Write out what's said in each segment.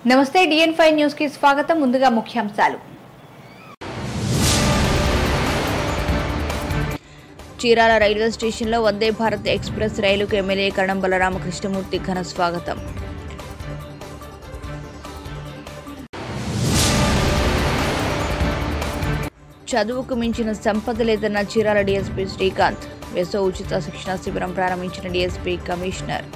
నమస్తే DN5 news కి స్వాగతం. ముందుగా ముఖ్యాంశాలు. చీరాల రైల్వే స్టేషన్లో వందే భారత్ ఎక్స్ప్రెస్ రైలుకు ఎమ్మెల్యే కరణం బలరామకృష్ణమూర్తి ఘన స్వాగతం. చదువుకు మించిన సంపద లేదన్న చీరాల డీఎస్పీ శ్రీకాంత్. వేసవి ఉచిత శిక్షణ శిబిరం ప్రారంభించిన డీఎస్పీ కమిషనర్.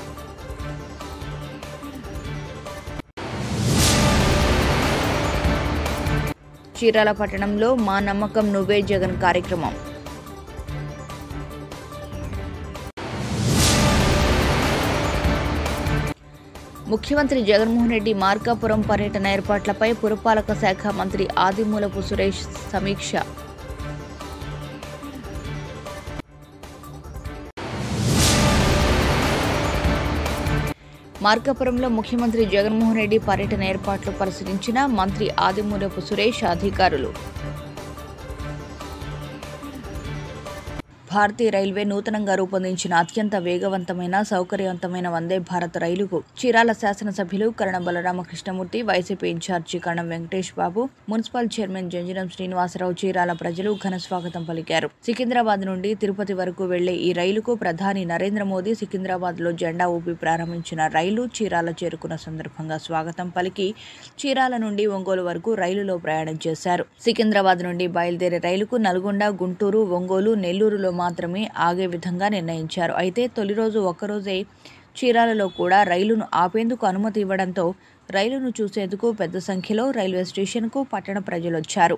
చీరాల పట్టణంలో మా నమ్మకం నువ్వే జగన్ కార్యక్రమం. ముఖ్యమంత్రి జగన్మోహన్ రెడ్డి మార్కాపురం పర్యటన ఏర్పాట్లపై పురపాలక శాఖ మంత్రి ఆదిమూలపు సురేష్ సమీక్ష. మార్కాపురంలో ముఖ్యమంత్రి జగన్మోహన్ రెడ్డి పర్యటన ఏర్పాట్లు పరిశీలించిన మంత్రి ఆదిమూలపు సురేష్ అధికారులు. భారతీయ రైల్వే నూతనంగా రూపొందించిన అత్యంత వేగవంతమైన సౌకర్యవంతమైన వందే భారత్ రైలుకు చీరాల శాసనసభ్యులు Karanam Balaramakrishnamurthy, YCP incharge Karanam Venkatesh Babu, municipal chairman Janjanam Srinivasarao Chirala ప్రజలు ఘన స్వాగతం పలికారు. సికింద్రాబాద్ నుండి తిరుపతి వరకు వెళ్లే ఈ రైలుకు ప్రధాని నరేంద్ర మోదీ సికింద్రాబాద్ లో జెండా ఊపి ప్రారంభించిన రైలు చీరాల చేరుకున్న సందర్భంగా స్వాగతం పలికి చీరాల నుండి ఒంగోలు వరకు రైలులో ప్రయాణం చేశారు. సికింద్రాబాద్ నుండి బయలుదేరే రైలుకు నల్గొండ, గుంటూరు, ఒంగోలు, నెల్లూరులో మాత్రమే ఆగే విధంగా నిర్ణయించారు. అయితే తొలి రోజు ఒక్కరోజే చీరాలలో కూడా రైలును ఆపేందుకు అనుమతి ఇవ్వడంతో రైలును చూసేందుకు పెద్ద సంఖ్యలో రైల్వే స్టేషన్కు పట్టణ ప్రజలొచ్చారు.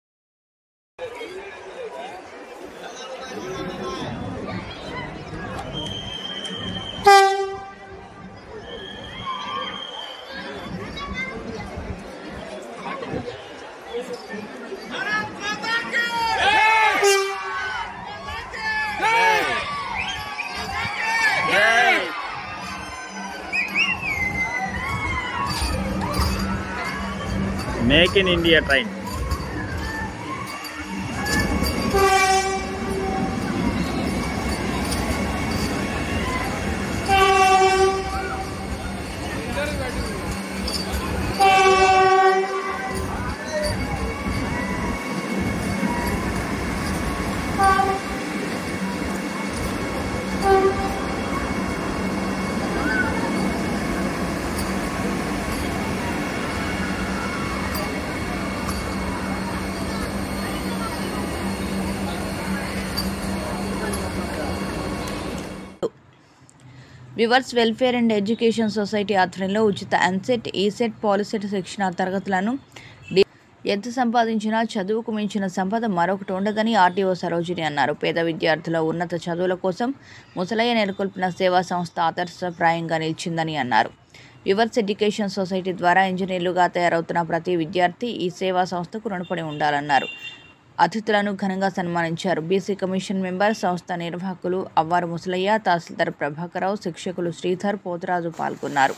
Make in India train. Weavers welfare and education society ఆధ్వర్యంలో ఉచిత ఎన్సెట్, ఈసెట్, పాలిసెట్ శిక్షణ తరగతులను ఎంత సంపాదించినా చదువుకు మించిన సంపద మరొకటి ఉండదని ఆర్టీఓ సరోజిని అన్నారు. పేద విద్యార్థుల ఉన్నత చదువుల కోసం ముసలయ్య నెలకొల్పిన సేవా సంస్థ ఆదర్శప్రాయంగా నిలిచిందని అన్నారు. వివర్స్ ఎడ్యుకేషన్ సొసైటీ ద్వారా ఇంజనీర్లుగా తయారవుతున్న ప్రతి విద్యార్థి ఈ సేవా సంస్థకు రుణపడి ఉండాలన్నారు. అతిథులను ఘనంగా సన్మానించారు. బీసీ కమిషన్ మెంబర్, సంస్థ నిర్వాహకులు అవ్వారు ముసలయ్య, తహసీల్దార్ ప్రభాకరరావు, శిక్షకులు శ్రీధర్, పోతరాజు పాల్గొన్నారు.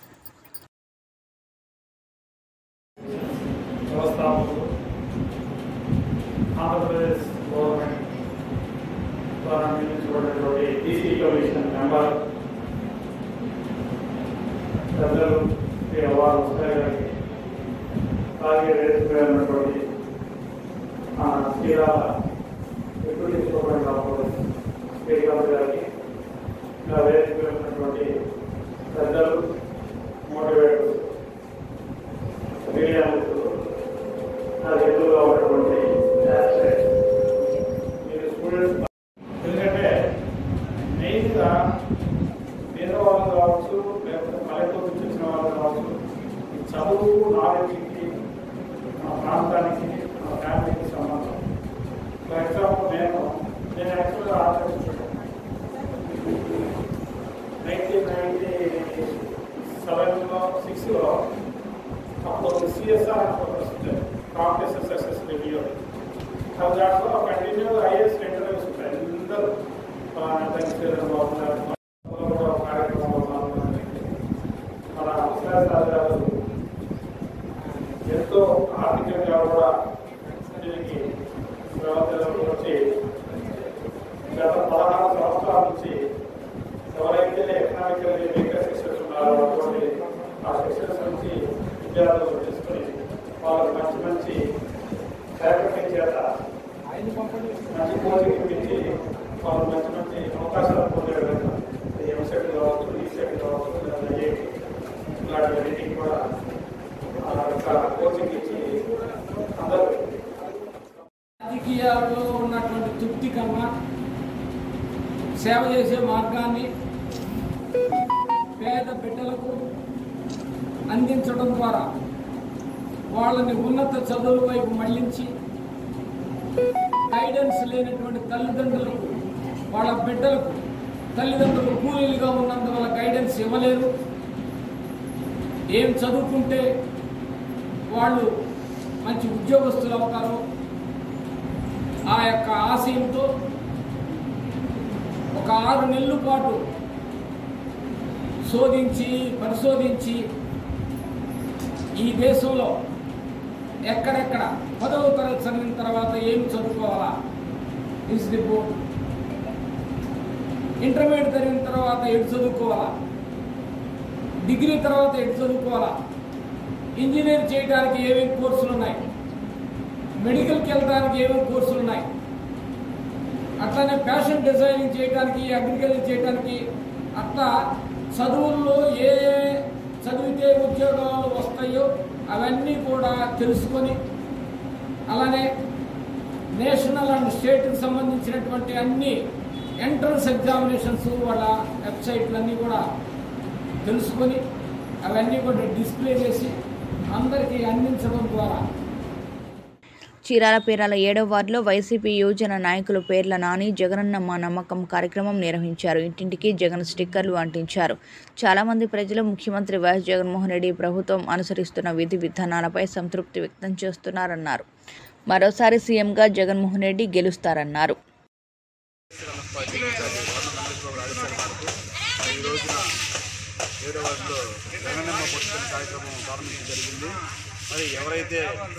చీరాల ఎప్పుడు తీసుకోవడం కాకపోతే శ్రీకాంత్ గారికి ఇలా వేసుకున్నటువంటి పెద్దలు, మోటివేటర్స్, మీడియా మిత్రులు, నాకు ఎదురుగా ఉన్నటువంటి మీరు స్టూడెంట్స్. ఎందుకంటే మెయిన్గా పేదవాళ్ళు కావచ్చు, లేకపోతే పల్లెటూరు వచ్చిన వాళ్ళు కావచ్చు, ఈ చదువు నాలెడ్జ్కి మా ప్రాంతానికి మా ఫ్యామిలీకి సంబంధం. ఫర్ ఎగ్జాంపుల్ నేను యాక్చువల్గా ఆలోచించాను 1997లో 6లో అప్పుడు సిఎస్ఆర్ కాంపిటీషన్ సక్సెస్ రివ్యూ దాంట్లో కంటిన్యూ ఐఏఎస్ ఇంటర్వ్యూస్ ఉంటాయి. అందరూ కార్యక్రమంలో పాల్గొన్నారు. మన అవసరాలు ఎంతో ఆర్థికంగా కూడా దీనికి వ్యవస్థలోకి వచ్చి గత 16 సంవత్సరాల నుంచి ఎవరైతే ఎకనామికల్లీ వీకర్ సెక్షన్స్ ఉన్నారో అటువంటి ఆ సెక్షన్స్ నుంచి విద్యార్థులు తీసుకొని వాళ్ళకి మంచి మంచి ఫ్యాకల్టీ చేత మంచి కోచింగ్ ఇప్పించి వాళ్ళు మంచి మంచి అవకాశాలు పొందే విధంగా ఎంసెట్ కావచ్చు, ఈసెట్ కావచ్చు, లేదా ఐఐటి ఇలాంటివన్నిటికి కూడా కోచింగ్ ఇచ్చి అందరూ రాజకీయాల్లో ఉన్నటువంటి తృప్తి కన్నా సేవ చేసే మార్గాన్ని పేద బిడ్డలకు అందించడం ద్వారా వాళ్ళని ఉన్నత చదువుల వైపు మళ్లించి గైడెన్స్ లేనటువంటి తల్లిదండ్రులకు వాళ్ళ బిడ్డలకు తల్లిదండ్రులు కూలీలుగా ఉన్నందువల్ల గైడెన్స్ ఇవ్వలేరు. ఏం చదువుకుంటే వాళ్ళు మంచి ఉద్యోగస్తులు అవుతారు ఆ యొక్క ఆశయంతో ఒక 6 నెలల పాటు పరిశోధించి ఈ దేశంలో ఎక్కడెక్కడ 10వ తరగతి చదివిన తర్వాత ఏం చదువుకోవాలా, ఇస్ ది బోర్డ్, ఇంటర్మీడియట్ చదివిన తర్వాత ఎటు చదువుకోవాలా, డిగ్రీ తర్వాత ఎటు చదువుకోవాలా, ఇంజనీర్ చేయడానికి ఏమేమి కోర్సులు ఉన్నాయి, మెడికల్కి వెళ్ళడానికి ఏమేమి కోర్సులు ఉన్నాయి, అట్లానే ఫ్యాషన్ డిజైనింగ్ చేయడానికి, అగ్రికల్చర్ చేయడానికి, అట్లా చదువుల్లో ఏ చదివితే ఉద్యోగాలు వస్తాయో అవన్నీ కూడా తెలుసుకొని, అలానే నేషనల్ అండ్ స్టేట్కి సంబంధించినటువంటి అన్ని ఎంట్రన్స్ ఎగ్జామినేషన్స్ వాళ్ళ వెబ్సైట్లన్నీ కూడా తెలుసుకొని అవన్నీ కూడా డిస్ప్లే చేసి అందరికీ అందించడం ద్వారా చీరాల పేరాల 7వ వార్డులో వైసీపీ యువజన నాయకులు పేర్ల నాని జగనన్న మా నమ్మకం కార్యక్రమం నిర్వహించారు. ఇంటింటికి జగన్ స్టిక్కర్లు అంటించారు. చాలా మంది ప్రజలు ముఖ్యమంత్రి వైఎస్ జగన్మోహన్ రెడ్డి ప్రభుత్వం అనుసరిస్తున్న విధి విధానాలపై సంతృప్తి వ్యక్తం చేస్తున్నారన్నారు. మరోసారి సీఎంగా జగన్మోహన్ రెడ్డి గెలుస్తారన్నారు. మరి ఎవరైతే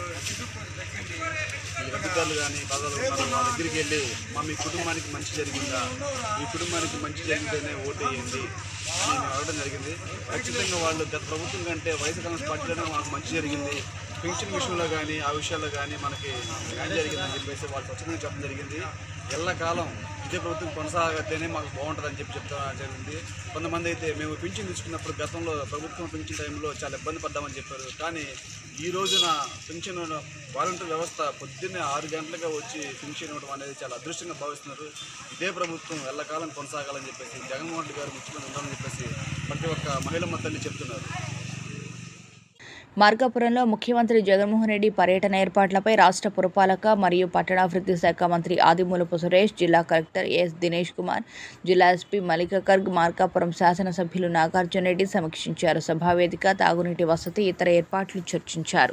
ఈ అధికారులు కానీ బాధలు ఉన్నారో మా దగ్గరికి వెళ్ళి మీ కుటుంబానికి మంచి జరిగిందా, ఈ కుటుంబానికి మంచి జరిగితేనే ఓటు వేయండి అని మేము అడగడం జరిగింది. ఖచ్చితంగా వాళ్ళు గత ప్రభుత్వం కంటే వైఎస్ఆర్ కాంగ్రెస్ పార్టీలోనే మాకు మంచి జరిగింది, పెన్షన్ విషయంలో కానీ ఆ విషయాల్లో కానీ మనకి న్యాయం జరిగిందని చెప్పేసి వాళ్ళు స్వచ్ఛంగా చెప్పడం జరిగింది. ఎల్లకాలం ఇదే ప్రభుత్వం కొనసాగితేనే మాకు బాగుంటుందని చెప్తాం జరిగింది. కొంతమంది అయితే మేము పింఛన్ తీసుకున్నప్పుడు గతంలో ప్రభుత్వం పింఛన్ టైంలో చాలా ఇబ్బంది పడ్డామని చెప్పారు. కానీ ఈ రోజున పింఛన్ వాలంటీర్ వ్యవస్థ పొద్దున్నే 6 గంటలుగా వచ్చి పింఛన్ ఇవ్వడం అనేది చాలా అదృష్టంగా భావిస్తున్నారు. ఇదే ప్రభుత్వం ఎల్లకాలం కొనసాగాలని చెప్పేసి జగన్మోహన్ రెడ్డి గారు ముఖ్యమంత్రి ఉండాలని చెప్పేసి ప్రతి ఒక్క మహిళమ్మ తల్లి చెప్తున్నారు. మార్కాపురంలో ముఖ్యమంత్రి జగన్మోహన్ రెడ్డి పర్యటన ఏర్పాట్లపై రాష్ట్ర పురపాలక మరియు పట్టణాభివృద్ధి శాఖ మంత్రి ఆదిమూలపు సురేష్, జిల్లా కలెక్టర్ ఎస్ దినేష్ కుమార్, జిల్లా ఎస్పీ మల్లిక గర్గ్, మార్కాపురం శాసనసభ్యులు నాగార్జున రెడ్డి సమీక్షించారు. సభావేదిక, తాగునీటి వసతి, ఇతర ఏర్పాట్లు చర్చించారు.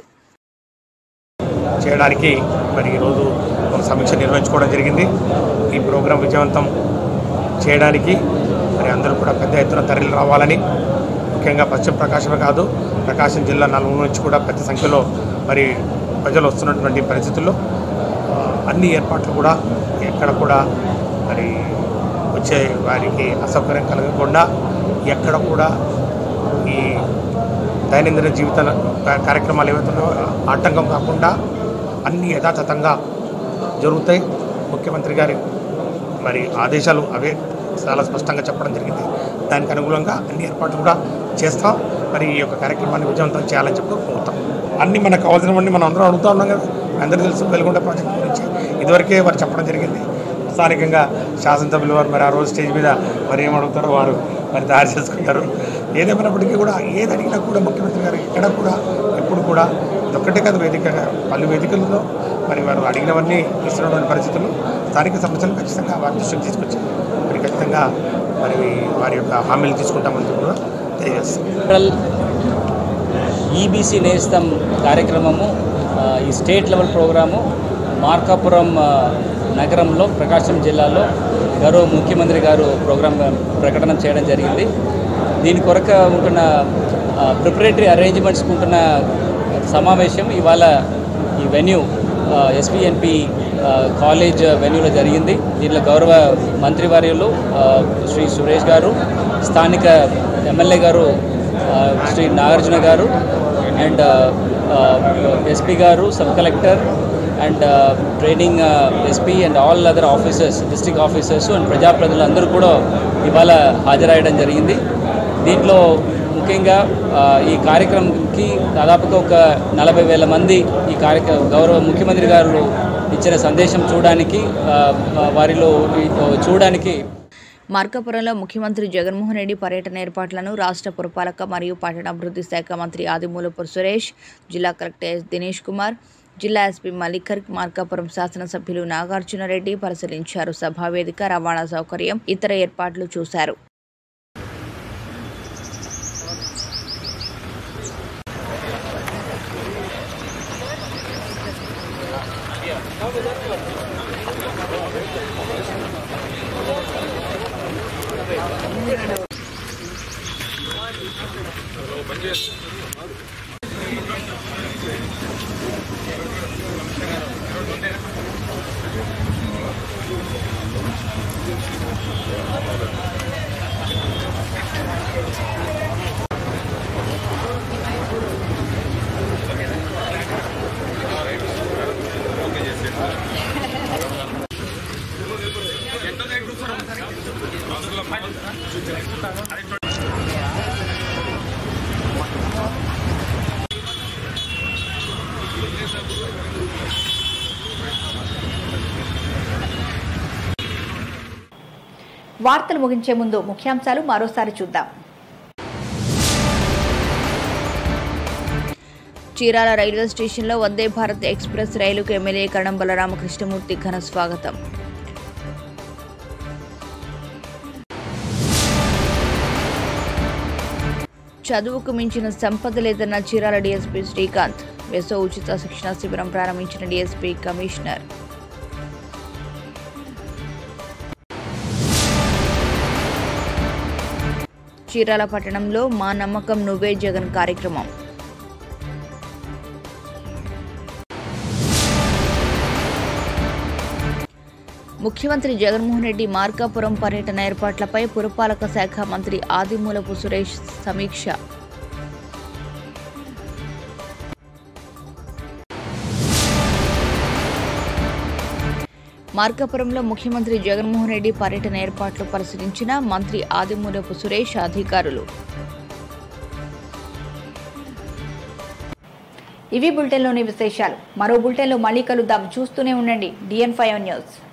చేయడానికి మరి ఈరోజు ఒక సమీక్ష నిర్వహించుకోవడం జరిగింది. ఈ ప్రోగ్రాం విజయవంతం చేయడానికి మరి అందరూ కూడా పెద్ద ఎత్తున తరలి రావాలని, ముఖ్యంగా పశ్చిమ ప్రకాశమే కాదు ప్రకాశం జిల్లా నలుమూల నుంచి కూడా పెద్ద సంఖ్యలో మరి ప్రజలు వస్తున్నటువంటి పరిస్థితుల్లో అన్ని ఏర్పాట్లు కూడా ఎక్కడ కూడా మరి వచ్చే వారికి అసౌకర్యం కలగకుండా, ఎక్కడ కూడా ఈ దైనందిన జీవిత కార్యక్రమాలు ఏవైతున్నాయో ఆటంకం కాకుండా అన్ని యథాతథంగా జరుగుతాయి. ముఖ్యమంత్రి గారి మరి ఆదేశాలు అవే చాలా స్పష్టంగా చెప్పడం జరిగింది. దానికి అనుగుణంగా అన్ని ఏర్పాట్లు కూడా చేస్తాం. మరి ఈ యొక్క కార్యక్రమాన్ని విజయవంతం చేయాలని చెప్పి కోరుతాం. అన్నీ మనకు కావాల్సినవన్నీ మనం అందరం అడుగుతూ ఉన్నాం కదా. అందరికీ తెలుసు వెలుగొండ ప్రాజెక్ట్ గురించి ఇదివరకే వారు చెప్పడం జరిగింది. స్థానికంగా శాసనసభ్యులు వారు మరి ఆ రోజు స్టేజ్ మీద మరి ఏమడుగుతారో వారు మరి తయారు చేసుకుంటారు. ఏదేమైనప్పటికీ కూడా ఏది అడిగినా కూడా ముఖ్యమంత్రి గారు ఎక్కడ కూడా ఎప్పుడు కూడా ఒక్కటే కాదు వేదికగా పలు వేదికల్లో మరి వారు అడిగినవన్నీ ఇస్తున్నటువంటి పరిస్థితుల్లో స్థానిక సమస్యలు ఖచ్చితంగా వారి దృష్టికి తీసుకొచ్చి మరి ఖచ్చితంగా మరి వారి యొక్క హామీలు తీసుకుంటామని కూడా తెలియజేస్తాం. ఈబీసీ నేస్తం కార్యక్రమము ఈ స్టేట్ లెవెల్ ప్రోగ్రాము మార్కాపురం నగరంలో ప్రకాశం జిల్లాలో గౌరవ ముఖ్యమంత్రి గారు ప్రోగ్రాం ప్రకటన చేయడం జరిగింది. దీని కొరకు ఉంటున్న ప్రిపరేటరీ అరేంజ్మెంట్స్ ఉంటున్న సమావేశం ఇవాళ ఈ వెన్యూ ఎస్పీఎన్పి కాలేజ్ వెన్యూలో జరిగింది. దీనిలో గౌరవ మంత్రివర్యులు శ్రీ సురేష్ గారు, స్థానిక ఎమ్మెల్యే గారు శ్రీ నాగార్జున గారు, అండ్ ఎస్పీ గారు, sub collector and training SP and all other officers, district officers and ప్రజాప్రతినిధులు అందరూ కూడా ఇవాళ హాజరయ్యడం జరిగింది. దీంట్లో ముఖ్యంగా ఈ కార్యక్రమంకి దాదాపుగా ఒక 40,000 మంది ఈ గౌరవ ముఖ్యమంత్రి గారు ఇచ్చిన సందేశం చూడడానికి మార్కాపురంలో ముఖ్యమంత్రి జగన్మోహన్ రెడ్డి పర్యటన ఏర్పాట్లను రాష్ట్ర పురపాలక మరియు పట్టణాభివృద్ధి శాఖ మంత్రి ఆదిమూలపు సురేష్, జిల్లా కలెక్టర్ ఎస్ దినేష్ కుమార్, జిల్లా ఎస్పీ మల్లికర్, మార్కాపురం శాసనసభ్యులు నాగార్జునరెడ్డి పరిశీలించారు. సభావేదిక, రవాణా సౌకర్యం, ఇతర ఏర్పాట్లు చూశారు. వార్తలు ముగించే ముందు ముఖ్యాంశాలు మరోసారి చూద్దాం. చీరాల రైల్వే స్టేషన్లో వందే భారత్ ఎక్స్ప్రెస్ రైలుకు ఎమ్మెల్యే కరణం బలరామకృష్ణమూర్తి ఘన స్వాగతం. చదువుకు మించిన సంపద లేదన్న చీరాల డీఎస్పీ శ్రీకాంత్. వేసవి ఉచిత శిక్షణ శిబిరం ప్రారంభించిన డీఎస్పీ కమిషనర్. చీరాల పట్టణంలో మా నమ్మకం నువ్వే జగన్ కార్యక్రమం. ముఖ్యమంత్రి జగన్మోహన్ రెడ్డి మార్కాపురం పర్యటన ఏర్పాట్లపై పురపాలక శాఖ మంత్రి ఆదిమూలపు సురేష్ సమీక్ష. మార్కాపురంలో ముఖ్యమంత్రి జగన్మోహన్ రెడ్డి పర్యటన ఏర్పాట్లు పరిశీలించిన మంత్రి ఆదిమూలపు సురేష్ అధికారులు. ఇవి బులెటిన్లోని విశేషాలు. మరో బులెటిన్లో మళ్ళీ కలుద్దాం. చూస్తూనే ఉండండి DN5 న్యూస్.